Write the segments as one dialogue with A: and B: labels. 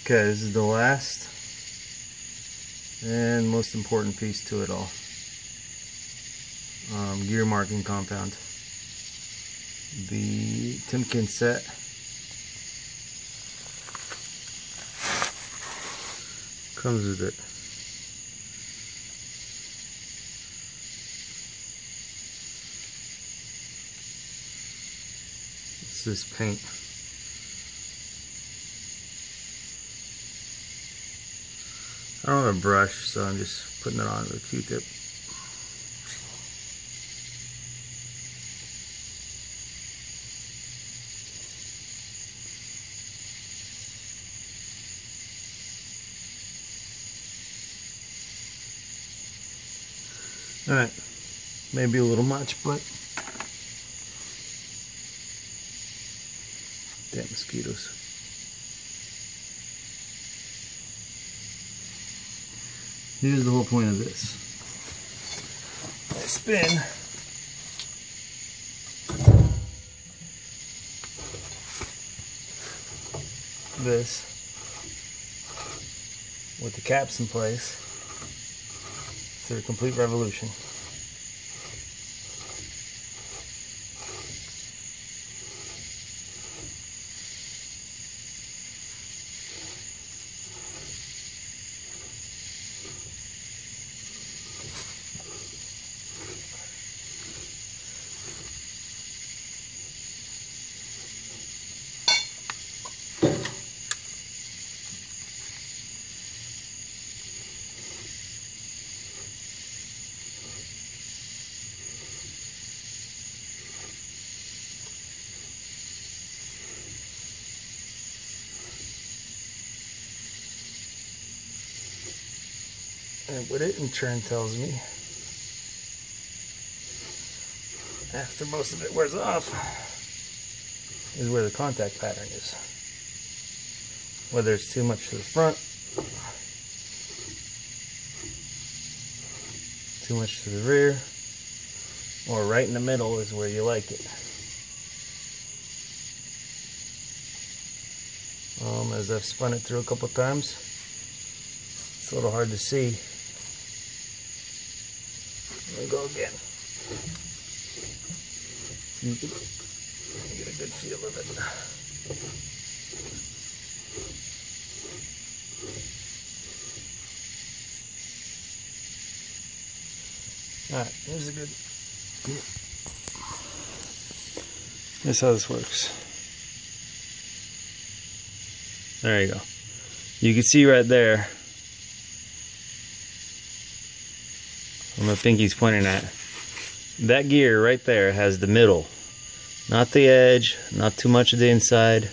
A: Okay, this is the last and most important piece to it all. Gear marking compound. The Timken set comes with it. It's this paint. I don't have a brush, so I'm just putting it on with a Q-tip. Alright, maybe a little much, but damn mosquitoes. Here's the whole point of this. I spin this with the caps in place through a complete revolution. And what it in turn tells me, after most of it wears off, is where the contact pattern is. Whether it's too much to the front, too much to the rear, or right in the middle is where you like it. As I've spun it through a couple times, it's a little hard to see. Let me go again. You can get a good feel of it. Alright, here's a good. Here's how this works. There you go. You can see right there where my pinky's pointing at. That gear right there has the middle, not the edge, not too much of the inside,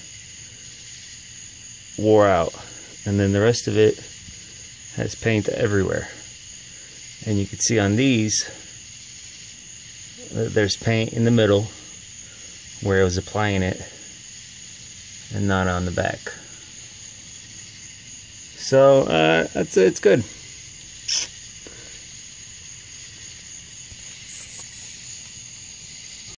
A: wore out. And then the rest of it has paint everywhere. And you can see on these, there's paint in the middle where I was applying it and not on the back. So it's good.